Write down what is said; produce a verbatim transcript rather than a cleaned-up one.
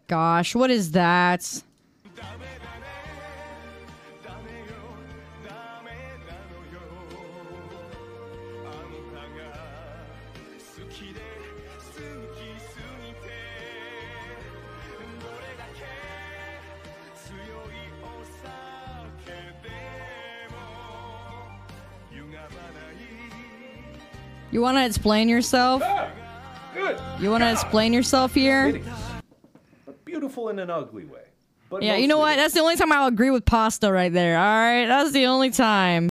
gosh, what is that? You want to explain yourself? Ah, good. You want to explain yourself here? But beautiful in an ugly way. But Yeah, you know what? That's the only time I'll agree with pasta right there. All right, that's the only time.